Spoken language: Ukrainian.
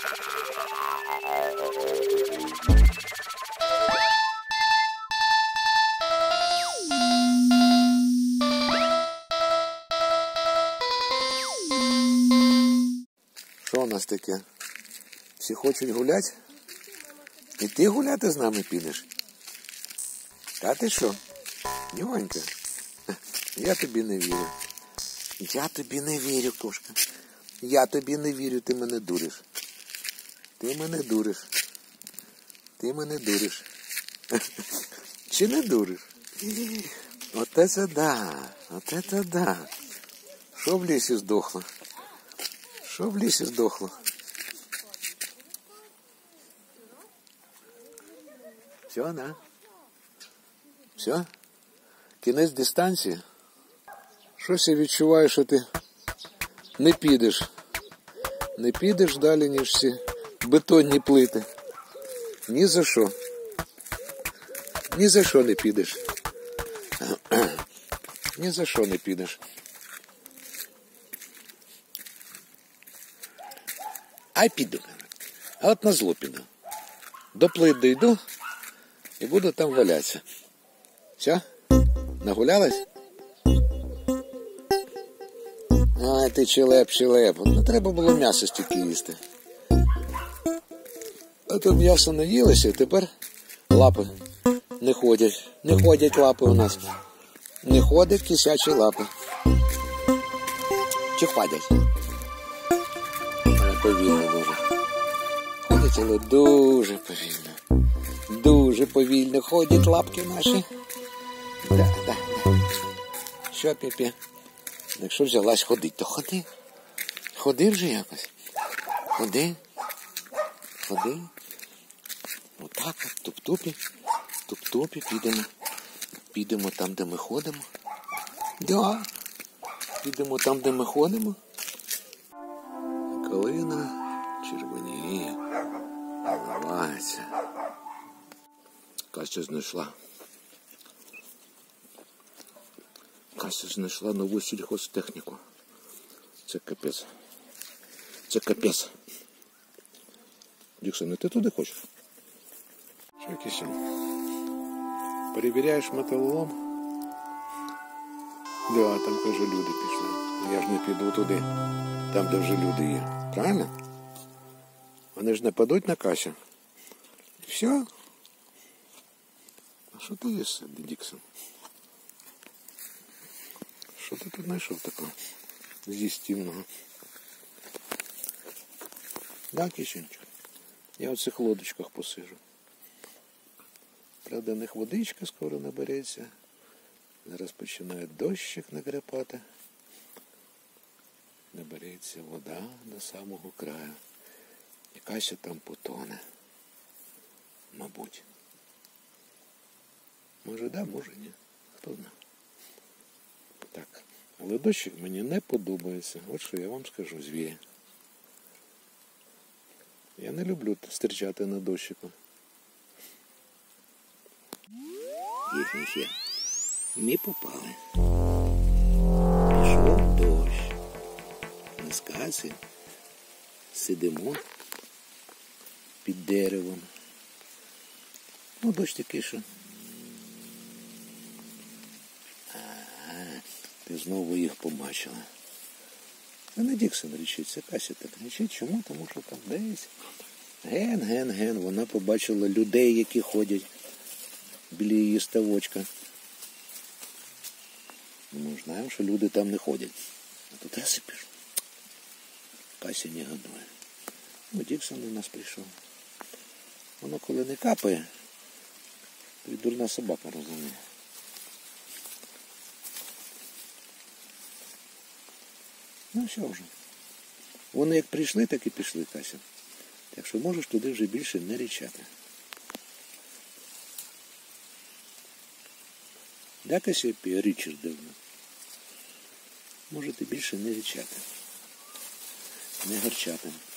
Що у нас таке? Всі хочуть гуляти? І ти гуляти з нами підеш? Та ти що? Нюнька? Я тобі не вірю. Я тобі не вірю, кошка. Я тобі не вірю, ти мене дуриш. Ти мене дуриш. Ти мене дуриш. Чи не дуриш? Оте це да. Оте це да. Що в лісі здохло? Що в лісі здохло? Все, да? Все? Кінець дистанції? Щось я відчуваю, що ти не підеш. Не підеш далі, ніж всі бетонні плити. Ні за що. Ні за що не підеш. Ні за що не підеш. А піду. А от на зло піду. До плит дійду і буду там валятися. Все? Нагулялась? Ай, ти челеп. Не треба було м'ясо стільки їсти. А то м'ясо наїлося, і тепер лапи не ходять. Не ходять лапи у нас. Не ходять кисячі лапи. Чи ходять? Повільно дуже. Ходять, але дуже повільно. Дуже повільно ходять лапки наші. Да. Що, Піпі? Якщо взялась ходить, то ходи. Ходи вже якось. Ходи. Отак от, туп-тупі підемо. Підемо там, де ми ходимо. Да. Підемо там, де ми ходимо. Калина червоніє, наливається. Кася знайшла нову сільхозтехніку. Це капець. Діксон, ти туди хочеш? Що, Кися? Перевіряєш металолом? Да, там, каже, люди пішли. Я ж не піду туди, там, де вже люди є. Правильно? Вони ж не падуть на Касю. І все. А що ти їш, Діксон? Що ти тут знайшов такого з'їстівного? Да, Кисенька? Я в цих лодочках посижу. Правда, в них водичка скоро набереться. Зараз починає дощик накрапати. Набереться вода до самого краю. І Кася там потоне. Мабуть. Може да, може ні. Хто знає. Так. Але дощик мені не подобається. От що я вам скажу, звірі. Я не люблю стрічати на дощику. Є. Ми попали. Пішов дощ. Ми з Касі сидимо під деревом. Ну, дощ такий, що... Ти знову їх побачила. Це не Діксон річить, це Кася так річить. Чому? Тому що там десь ген. Вона побачила людей, які ходять біля її ставочка. Ми знаємо, що люди там не ходять. А тут я сипіш. Кася не гадує. Ну, Діксон у нас прийшов. Воно коли не капає, то й дурна собака розуміє. Ну все вже. Вони як прийшли, так і пішли, Кася. Так що можеш туди вже більше не річати. Да, Касіопія, Річардовна? Можете більше не річати. Не гарчати.